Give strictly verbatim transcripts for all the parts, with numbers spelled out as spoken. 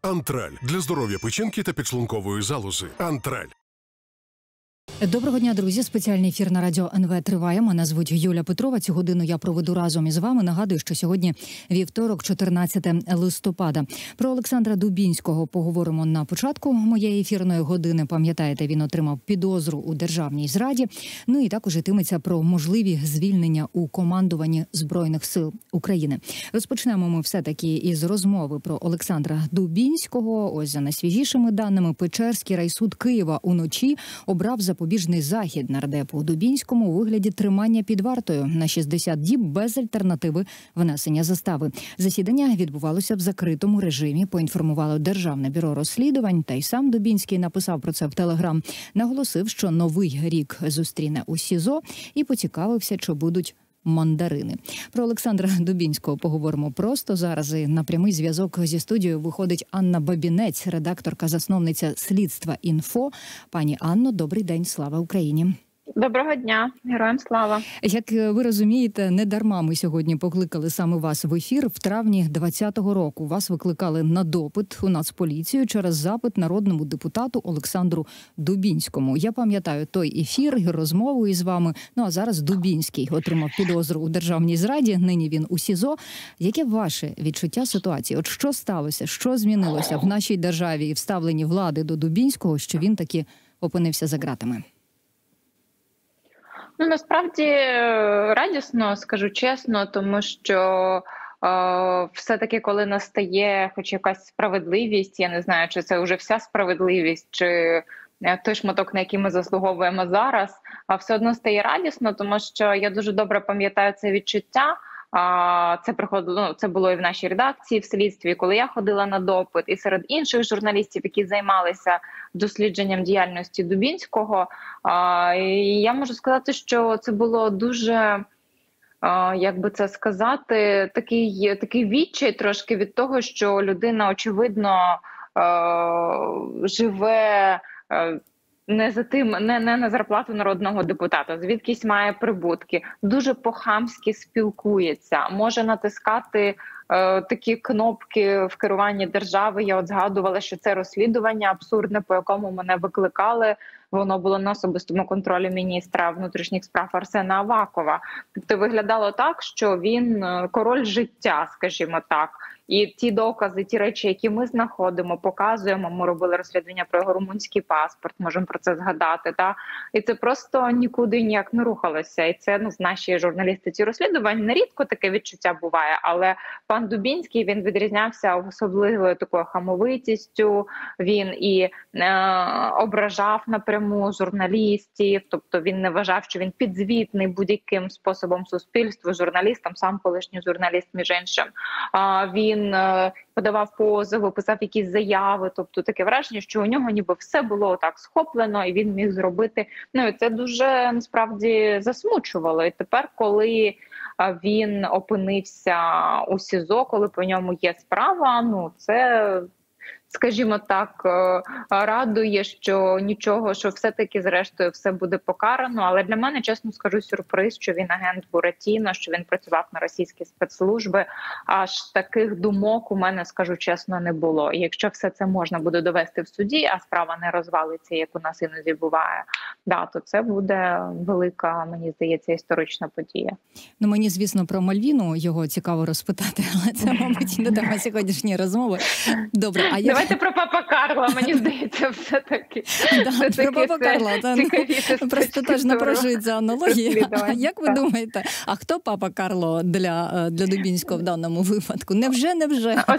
Антраль для здоров'я печінки та підшлункової залози. Антраль. Доброго дня, друзі. Спеціальний ефір на радіо ен ве триває. Мене звуть Юля Петрова. Цю годину я проведу разом із вами. Нагадую, що сьогодні вівторок, чотирнадцяте листопада. Про Олександра Дубінського поговоримо на початку моєї ефірної години. Пам'ятаєте, він отримав підозру у державній зраді. Ну і також йтиметься про можливі звільнення у командуванні Збройних сил України. Розпочнемо ми все-таки із розмови про Олександра Дубінського. Ось за найсвіжішими даними, Печерський райсуд Києва уночі обрав запобіжний захід нардепу Дубінському у вигляді тримання під вартою на шістдесят діб без альтернативи внесення застави. Засідання відбувалося в закритому режимі, поінформувало Державне бюро розслідувань, та й сам Дубінський написав про це в Телеграм. Наголосив, що новий рік зустріне у СІЗО і поцікавився, чи будуть мандарини. Про Олександра Дубінського поговоримо просто зараз. І на прямий зв'язок зі студією виходить Анна Бабінець, редакторка, засновниця Слідства Інфо. Пані Анно, добрий день, слава Україні. Доброго дня, героям слава. Як ви розумієте, не дарма ми сьогодні покликали саме вас в ефір. В травні двадцятого року вас викликали на допит у Нацполіцію через запит народному депутату Олександру Дубінському. Я пам'ятаю той ефір і розмову із вами. Ну а зараз Дубінський отримав підозру у державній зраді, нині він у СІЗО. Яке ваше відчуття ситуації? От що сталося, що змінилося в нашій державі і в ставленні влади до Дубінського, що він таки опинився за ґратами? Ну, насправді, радісно, скажу чесно, тому що е, все-таки, коли настає хоч якась справедливість, я не знаю, чи це вже вся справедливість, чи той шматок, на який ми заслуговуємо зараз, а все одно стає радісно, тому що я дуже добре пам'ятаю це відчуття. А це приходило, ну, це було і в нашій редакції в слідстві, коли я ходила на допит, і серед інших журналістів, які займалися дослідженням діяльності Дубінського. А, і я можу сказати, що це було дуже, а, як би це сказати, такий, такий відчай трошки від того, що людина, очевидно, а, живе а, не за тим, не, не на зарплату народного депутата, звідкись має прибутки, дуже по-хамськи спілкується, може натискати е, такі кнопки в керуванні держави. Я от згадувала, що це розслідування абсурдне, по якому мене викликали. Воно було на особистому контролі міністра внутрішніх справ Арсена Авакова. Тобто виглядало так, що він король життя, скажімо так. І ті докази, ті речі, які ми знаходимо, показуємо, ми робили розслідування про його румунський паспорт, можемо про це згадати. Та? І це просто нікуди ніяк не рухалося. І це, ну, наші журналісти ці розслідувань, нерідко таке відчуття буває, але пан Дубінський, він відрізнявся особливою такою хамовитістю, він і е, ображав напряму журналістів, тобто він не вважав, що він підзвітний будь-яким способом суспільству, журналістам, сам колишній журналіст, між іншим. А, він Він подавав позови, писав якісь заяви, тобто таке враження, що у нього ніби все було так схоплено, і він міг зробити. Ну і це дуже насправді засмучувало. І тепер, коли він опинився у СІЗО, коли по ньому є справа, ну це, скажімо так, радує, що нічого, що все-таки зрештою все буде покарано. Але для мене, чесно скажу, сюрприз, що він агент Буратіно, що він працював на російські спецслужби. Аж таких думок у мене, скажу чесно, не було. І якщо все це можна буде довести в суді, а справа не розвалиться, як у нас іноді буває, да, то це буде велика, мені здається, історична подія. Ну, мені, звісно, про Мальвіну його цікаво розпитати, але це, мабуть, не тема сьогоднішньої розмови. Добре, а я... Давайте про папа Карло, мені здається, все-таки. Да, про папа Карло, просто теж напрошується аналогія. Як ви думаєте, а хто папа Карло для, для Дубінського в даному випадку? Невже, невже? От,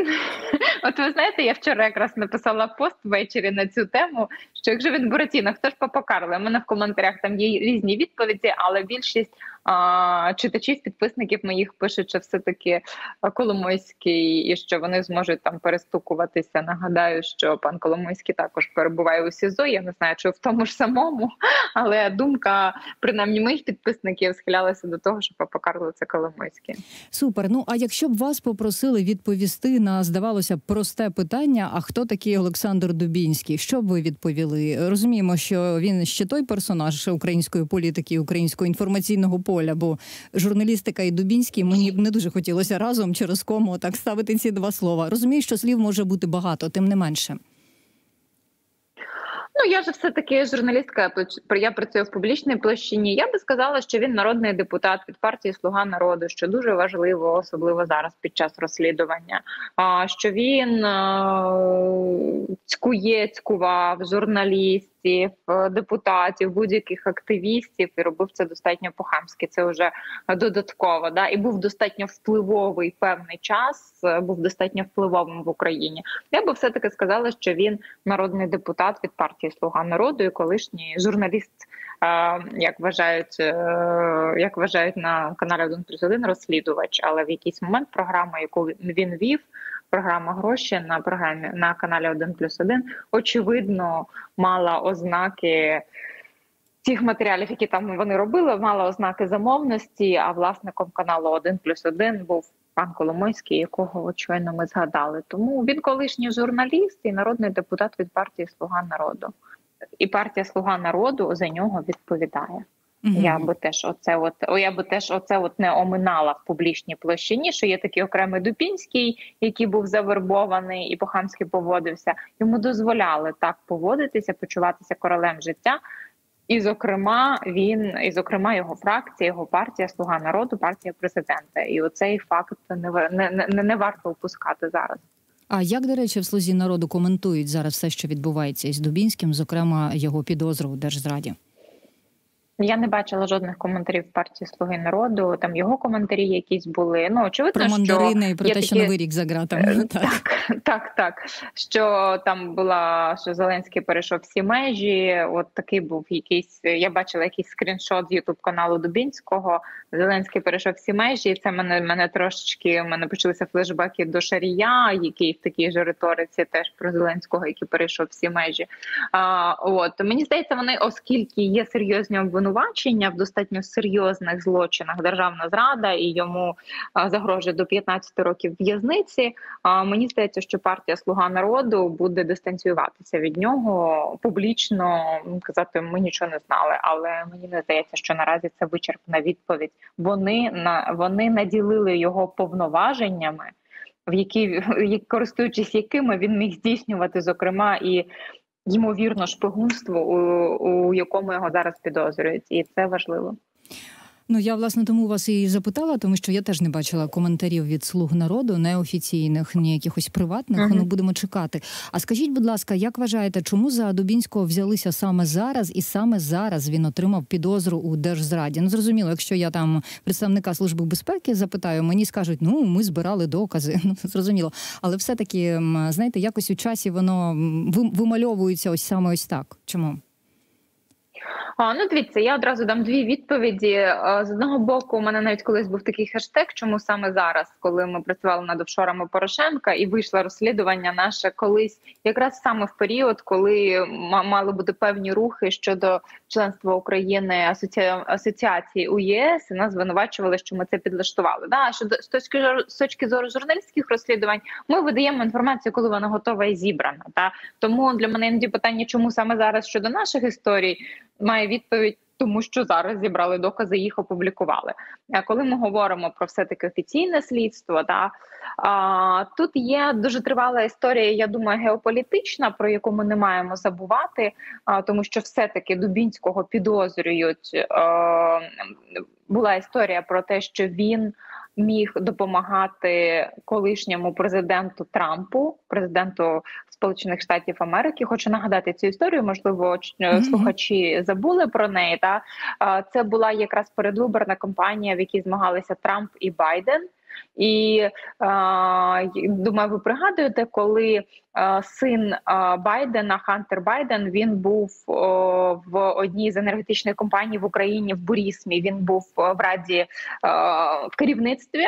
от ви знаєте, я вчора якраз написала пост ввечері на цю тему, що якщо він Буратіно, хто ж папа Карло? У мене в коментарях там є різні відповіді, але більшість а, читачів, підписників моїх пишуть, що все-таки Коломойський і що вони зможуть там перестукуватися. Нагадаю, що пан Коломойський також перебуває у СІЗО, я не знаю, чи в тому ж самому, але думка, принаймні моїх підписників, схилялася до того, що папа Карло – це Коломойський. Супер. Ну, а якщо б вас попросили відповісти на, здавалося б, просте питання, а хто такий Олександр Дубінський? Що б ви відповіли? Розуміємо, що він ще той персонаж української політики, українського інформаційного поля, бо журналістика і Дубінський мені б не дуже хотілося разом через кому так ставити ці два слова. Розумію, що слів може бути багато, тим не менше. Ну, я ж все-таки журналістка, я працюю в публічній площині. Я би сказала, що він народний депутат від партії «Слуга народу», що дуже важливо, особливо зараз під час розслідування. Що він цькує, цькував журналістів, депутатів, будь-яких активістів і робив це достатньо по-хамськи. Це вже додатково. Да? І був достатньо впливовий певний час, був достатньо впливовим в Україні. Я би все-таки сказала, що він народний депутат від партії «Слуга народу» і колишній журналіст, як вважають, як вважають на каналі один плюс один, розслідувач. Але в якийсь момент програма, яку він вів, програма «Гроші» на програмі на каналі один плюс один, очевидно, мала ознаки тих матеріалів, які там вони робили, мала ознаки замовності, а власником каналу один плюс один був пан Коломойський, якого, очевидно, ми згадали. Тому він колишній журналіст і народний депутат від партії «Слуга народу». І партія «Слуга народу» за нього відповідає. Mm-hmm. Я би теж оце от, я би теж оце от не оминала в публічній площині, що є такий окремий Дубінський, який був завербований і по-хамськи поводився. Йому дозволяли так поводитися, почуватися королем життя. І, зокрема, він, і, зокрема, його фракція, його партія «Слуга народу», партія президента. І оцей факт не, не, не, не варто опускати зараз. А як, до речі, в «Слузі народу» коментують зараз все, що відбувається із Дубінським, зокрема, його підозру у держзраді? Я не бачила жодних коментарів партії «Слуги народу», там його коментарі якісь були. Ну, очевидно, про мандарини що і про те, такі... що Новий рік за ґратами. Так, так, так. Що там була, що Зеленський перейшов всі межі, от такий був якийсь, я бачила якийсь скріншот з ютуб-каналу Дубінського, Зеленський перейшов всі межі, і це мене, мене трошечки, в мене почалися флешбеки до Шарія, який в такій же риториці теж про Зеленського, який перейшов всі межі. А, от, мені здається, вони, оскільки є серйозні обвинувачення, в достатньо серйозних злочинах, державна зрада, і йому а, загрожує до п'ятнадцяти років в'язниці, а, мені здається, що партія «Слуга народу» буде дистанціюватися від нього, публічно казати, ми нічого не знали, але мені не здається, що наразі це вичерпна відповідь. Вони, на, вони наділили його повноваженнями, в які, користуючись якими він міг здійснювати, зокрема, і ймовірно, шпигунство, у, у якому його зараз підозрюють. І це важливо. Ну, я, власне, тому вас і запитала, тому що я теж не бачила коментарів від «Слуг народу», неофіційних, ні якихось приватних, uh-huh. ну, будемо чекати. А скажіть, будь ласка, як вважаєте, чому за Дубінського взялися саме зараз, і саме зараз він отримав підозру у держзраді? Ну, зрозуміло, якщо я там представника Служби безпеки запитаю, мені скажуть, ну, ми збирали докази, ну, зрозуміло. Але все-таки, знаєте, якось у часі воно вимальовується ось саме ось так. Чому? А, ну, дивіться, я одразу дам дві відповіді. З одного боку, у мене навіть колись був такий хештег, чому саме зараз, коли ми працювали над офшорами Порошенка і вийшло розслідування наше колись, якраз саме в період, коли мали бути певні рухи щодо членства України асоці... асоціації у ЄС, і нас звинувачували, що ми це підлаштували. Да? Щодо з точки, з точки зору журналістських розслідувань, ми видаємо інформацію, коли вона готова і зібрана. Та? Тому для мене іноді питання, чому саме зараз щодо наших історій, має відповідь, тому що зараз зібрали докази, їх опублікували. А коли ми говоримо про все-таки офіційне слідство, та, а, тут є дуже тривала історія, я думаю, геополітична, про яку ми не маємо забувати, а, тому що все-таки Дубінського підозрюють. А, була історія про те, що він міг допомагати колишньому президенту Трампу, президенту Сполучених Штатів Америки. Хочу нагадати цю історію, можливо, mm-hmm. слухачі забули про неї. Та? Це була якраз передвиборна кампанія, в якій змагалися Трамп і Байден. І, думаю, ви пригадуєте, коли син Байдена, Хантер Байден, він був в одній з енергетичних компаній в Україні, в Бурісмі. Він був в раді, в керівництві.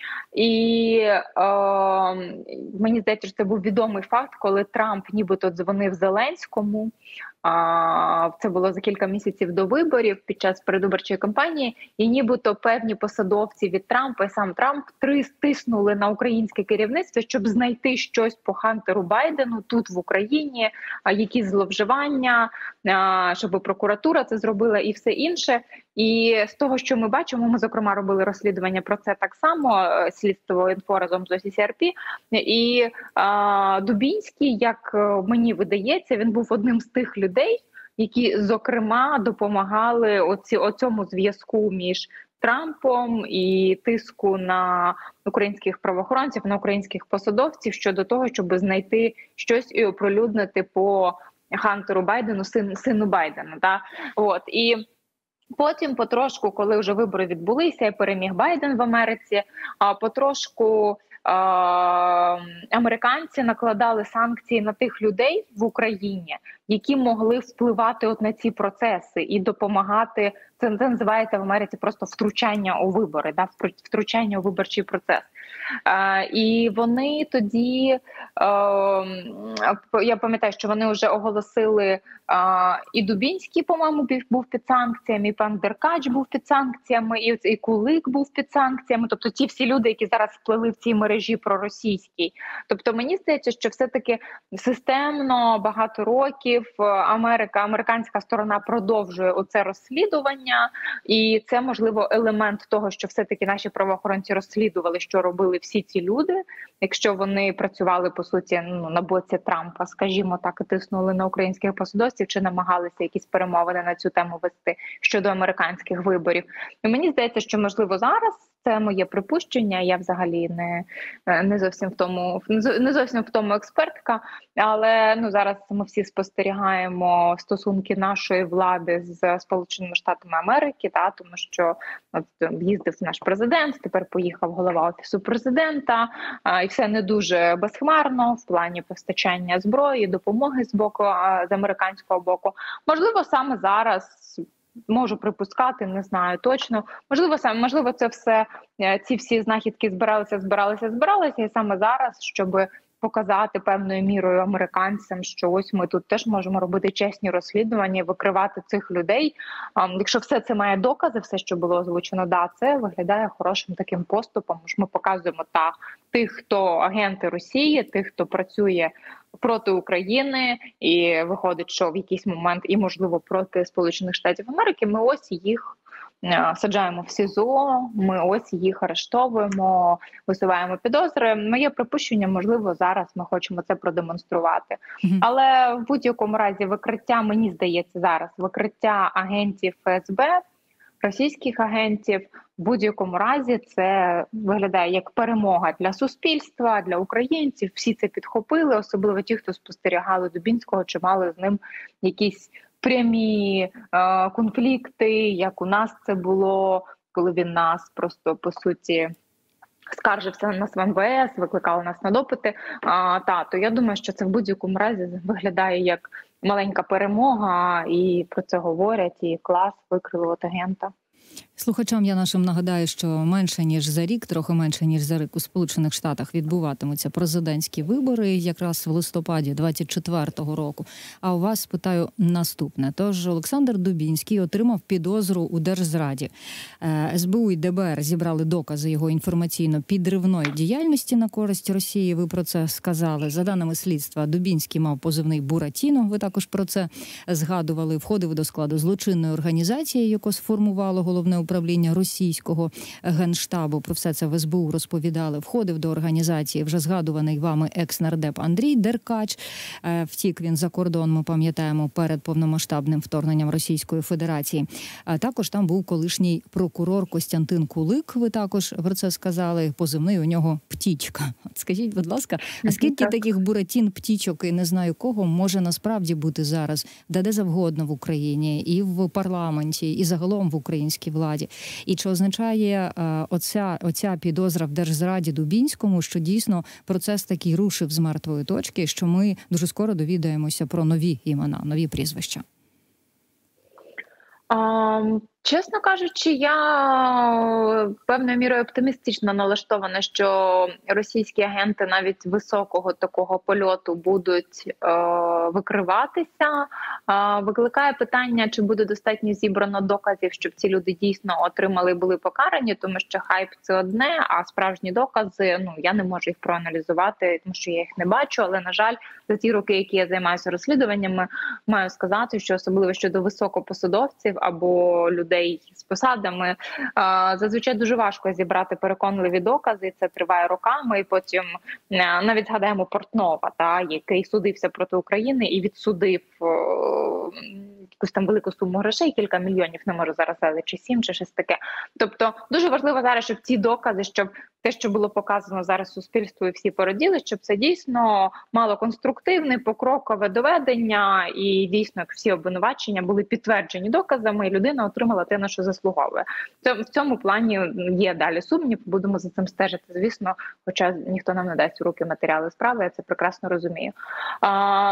І е, мені здається, що це був відомий факт, коли Трамп нібито дзвонив Зеленському. А, це було за кілька місяців до виборів під час передвиборчої кампанії, і нібито певні посадовці від Трампа і сам Трамп тиснули на українське керівництво, щоб знайти щось по Хантеру Байдену тут в Україні, а якісь зловживання, а, щоб прокуратура це зробила і все інше. І з того, що ми бачимо, ми, зокрема, робили розслідування про це так само, слідство інфо разом з О Сі Сі Ар Пі, і а, Дубінський, як мені видається, він був одним з тих людей, які, зокрема, допомагали оці, оцьому зв'язку між Трампом і тиску на українських правоохоронців, на українських посадовців щодо того, щоб знайти щось і оприлюднити по Хантеру Байдену, син, сину Байдена. Да? От, і потім потрошку, коли вже вибори відбулися і переміг Байден в Америці, а потрошку а, американці накладали санкції на тих людей в Україні, які могли впливати от на ці процеси і допомагати. Це, це називається в Америці просто втручання у вибори, да, втручання у виборчий процес. А, і вони тоді, а, я пам'ятаю, що вони вже оголосили, а, і Дубінський, по-моєму, був під санкціями, і пан Деркач був під санкціями, і, і Кулик був під санкціями, тобто ті всі люди, які зараз вплили в цій мережі проросійській. Тобто мені здається, що все-таки системно, багато років Америка, американська сторона продовжує оце розслідування, і це, можливо, елемент того, що все-таки наші правоохоронці розслідували, що робили всі ці люди, якщо вони працювали, по суті, ну, на боці Трампа, скажімо так, і тиснули на українських посадовців, чи намагалися якісь перемовини на цю тему вести щодо американських виборів. І мені здається, що, можливо, зараз, це моє припущення, я взагалі не, не зовсім в тому, не зовсім в тому експертка, але ну зараз ми всі спостерігаємо стосунки нашої влади з Сполученими Штатами Америки, та тому що от їздив наш президент, тепер поїхав голова офісу президента, а, і все не дуже безхмарно в плані постачання зброї, допомоги з боку а, з американського боку. Можливо, саме зараз. Можу припускати, не знаю точно. Можливо, саме можливо, це все ці всі знахідки збиралися, збиралися, збиралися, і саме зараз, щоб показати певною мірою американцям, що ось ми тут теж можемо робити чесні розслідування, викривати цих людей. А, якщо все це має докази, все, що було озвучено, да, це виглядає хорошим таким поступом. Ми показуємо та тих, хто агенти Росії, тих, хто працює проти України, і виходить, що в якийсь момент і, можливо, проти Сполучених Штатів Америки, ми ось їх саджаємо в СІЗО, ми ось їх арештовуємо, висуваємо підозри. Моє припущення, можливо, зараз ми хочемо це продемонструвати. Mm-hmm. Але в будь-якому разі викриття, мені здається, зараз викриття агентів Ф С Б, російських агентів, в будь-якому разі це виглядає як перемога для суспільства, для українців. Всі це підхопили, особливо ті, хто спостерігали Дубінського, чи мали з ним якісь прямі е, конфлікти, як у нас це було, коли він нас просто, по суті, скаржився на нас в Ем Ве Ес, викликав нас на допити. А, та, то я думаю, що це в будь-якому разі виглядає як маленька перемога, і про це говорять, і клас, викрили от агента. Слухачам я нашим нагадаю, що менше ніж за рік, трохи менше ніж за рік у Сполучених Штатах відбуватимуться президентські вибори якраз в листопаді двадцять четвертого року. А у вас спитаю наступне. Тож Олександр Дубінський отримав підозру у Держзраді. Ес Бе У і Де Бе Ер зібрали докази його інформаційно-підривної діяльності на користь Росії. Ви про це сказали. За даними слідства, Дубінський мав позивний Буратіно. Ви також про це згадували. Входив до складу злочинної організації, яку сформувало головне управління російського генштабу. Про все це в Ес Бе У розповідали. Входив до організації вже згадуваний вами екс-нардеп Андрій Деркач. Втік він за кордон, ми пам'ятаємо, перед повномасштабним вторгненням Російської Федерації. А також там був колишній прокурор Костянтин Кулик. Ви також про це сказали. Позивний у нього Птічка. От скажіть, будь ласка, а скільки таких Буратін, Птічок і не знаю кого може насправді бути зараз, де де завгодно в Україні, і в парламенті, і загалом в українській владі? владі. І чи означає е, оця, оця підозра в Держзраді Дубінському, що дійсно процес такий рушив з мертвої точки, що ми дуже скоро довідаємося про нові імена, нові прізвища? Um... Чесно кажучи, я певною мірою оптимістично налаштована, що російські агенти навіть високого такого польоту будуть е, викриватися. Е, викликає питання, чи буде достатньо зібрано доказів, щоб ці люди дійсно отримали і були покарані, тому що хайп – це одне, а справжні докази, ну, я не можу їх проаналізувати, тому що я їх не бачу, але, на жаль, за ті роки, які я займаюся розслідуваннями, маю сказати, що особливо щодо високопосадовців або людей з посадами, зазвичай дуже важко зібрати переконливі докази, це триває роками, і потім навіть згадаємо Портнова, та, який судився проти України і відсудив якусь там велику суму грошей, кілька мільйонів, не можу зараз сказати, чи сім, чи щось таке. Тобто дуже важливо зараз, щоб ці докази, щоб те, що було показано зараз суспільству і всі породіли, щоб це дійсно мало конструктивне, покрокове доведення і дійсно всі обвинувачення були підтверджені доказами, і людина отримала те, на що заслуговує. В цьому плані є далі сумнів, будемо за цим стежити, звісно, хоча ніхто нам не дасть у руки матеріали справи, я це прекрасно розумію. А,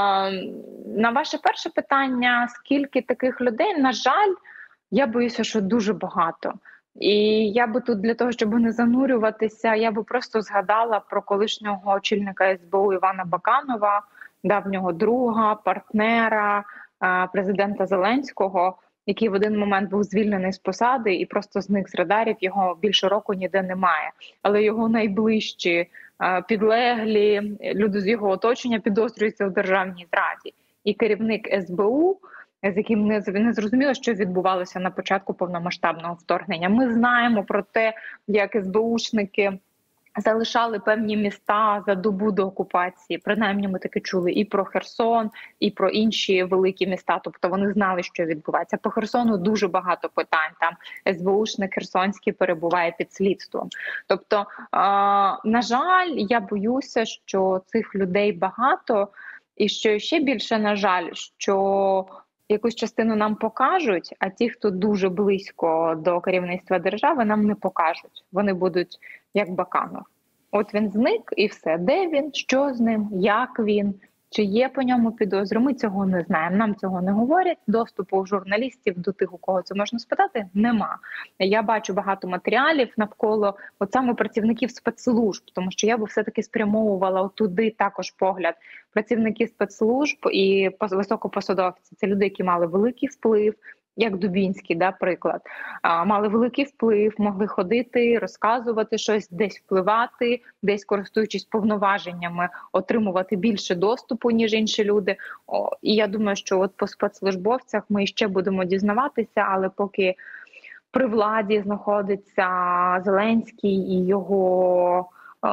на ваше перше питання, скільки таких людей, на жаль, я боюся, що дуже багато. І я би тут для того, щоб не занурюватися, я би просто згадала про колишнього очільника ес бе у Івана Баканова, давнього друга, партнера президента Зеленського, який в один момент був звільнений з посади і просто зник з радарів, його більше року ніде немає. Але його найближчі підлеглі, люди з його оточення підозрюються у державній зраді. І керівник ес бе у, з яким не, не зрозуміло, що відбувалося на початку повномасштабного вторгнення. Ми знаємо про те, як ес бе ушники залишали певні міста за добу до окупації. Принаймні ми таки чули і про Херсон, і про інші великі міста. Тобто вони знали, що відбувається. По Херсону дуже багато питань. Там ес бе ушник Херсонський перебуває під слідством. Тобто, е- на жаль, я боюся, що цих людей багато. І що ще більше, на жаль, що якусь частину нам покажуть, а ті, хто дуже близько до керівництва держави, нам не покажуть. Вони будуть як Баканов. От він зник і все. Де він, що з ним, як він, чи є по ньому підозри, ми цього не знаємо. Нам цього не говорять. Доступу у журналістів до тих, у кого це можна спитати, нема. Я бачу багато матеріалів навколо от саме працівників спецслужб, тому що я би все-таки спрямовувала туди також погляд. Працівники спецслужб і високопосадовці – це люди, які мали великий вплив, як Дубінський, да, приклад, а, мали великий вплив, могли ходити, розказувати щось, десь впливати, десь, користуючись повноваженнями, отримувати більше доступу, ніж інші люди. О, і я думаю, що от по спецслужбовцях ми ще будемо дізнаватися, але поки при владі знаходиться Зеленський і його...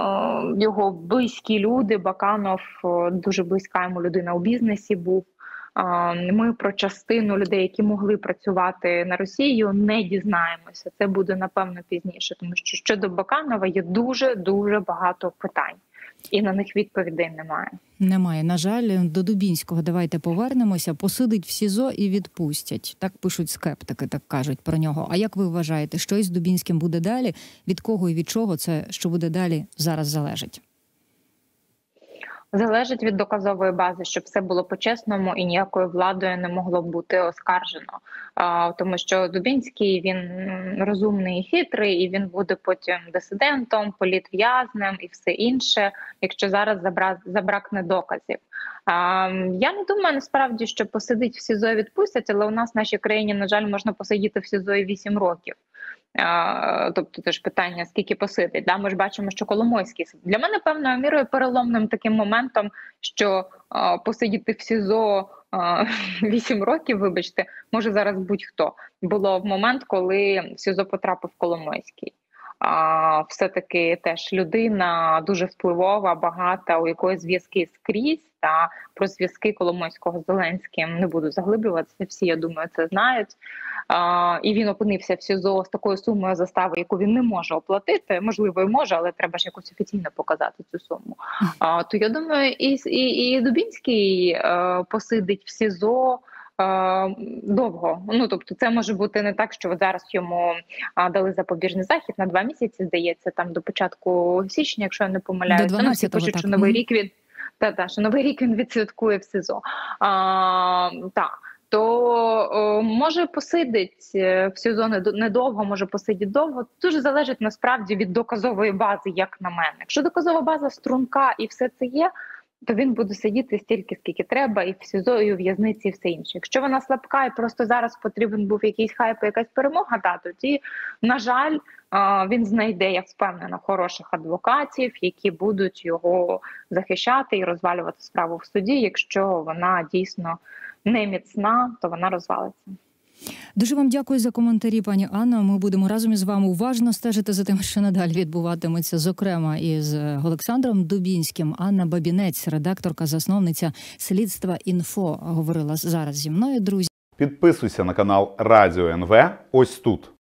його близькі люди, Баканов, дуже близька йому людина у бізнесі був. Ми про частину людей, які могли працювати на Росію, не дізнаємося. Це буде, напевно, пізніше, тому що щодо Баканова є дуже-дуже багато питань. І на них відповідей немає. Немає. На жаль, до Дубінського давайте повернемося. Посидить в СІЗО і відпустять. Так пишуть скептики, так кажуть про нього. А як ви вважаєте, що із Дубінським буде далі? Від кого і від чого це, що буде далі, зараз залежить? Залежить від доказової бази, щоб все було по-чесному і ніякою владою не могло бути оскаржено. А, тому що Дубінський, він розумний і хитрий, і він буде потім дисидентом, політв'язнем і все інше, якщо зараз забра... забракне доказів. А, я не думаю, насправді, що посидить в СІЗО і відпустять, але у нас в нашій країні, на жаль, можна посидіти в СІЗО і вісім років. А, тобто це ж питання, скільки посидить. Да? Ми ж бачимо, що Коломойський. Для мене, певною мірою, переломним таким моментом, що а, посидіти в СІЗО вісім років, вибачте, може зараз будь-хто. Було в момент, коли в СІЗО потрапив Коломойський. А, все-таки теж людина дуже впливова, багата, у якої зв'язки скрізь. Та про зв'язки Коломойського з Зеленським не буду заглиблюватися, всі, я думаю, це знають. А, і він опинився в СІЗО з такою сумою застави, яку він не може оплатити. Можливо, і може, але треба ж якось офіційно показати цю суму. А, то я думаю, і, і, і Дубінський е, посидить в СІЗО, довго. Ну, тобто це може бути не так, що от зараз йому дали запобіжний захід на два місяці, здається, там до початку січня, якщо я не помиляюся. Ну, всі пишуть, що новий рік він та, та, що новий рік він відсвяткує в СИЗО. А, так. То о, може посидить в СІЗО недовго, може посидіти довго. Дуже залежить насправді від доказової бази, як на мене. Якщо доказова база струнка і все це є, то він буде сидіти стільки, скільки треба, і в СІЗО, і у в'язниці, і все інше. Якщо вона слабка, і просто зараз потрібен був якийсь хайп, якась перемога, та, тоді, на жаль, він знайде, я впевнена, хороших адвокатів, які будуть його захищати і розвалювати справу в суді. Якщо вона дійсно не міцна, то вона розвалиться. Дуже вам дякую за коментарі, пані Анно. Ми будемо разом із вами уважно стежити за тим, що надалі відбуватиметься, зокрема, із Олександром Дубінським. Анна Бабінець, редакторка, засновниця Слідства Інфо, говорила зараз зі мною, друзі. Підписуйся на канал Радіо ен ве ось тут.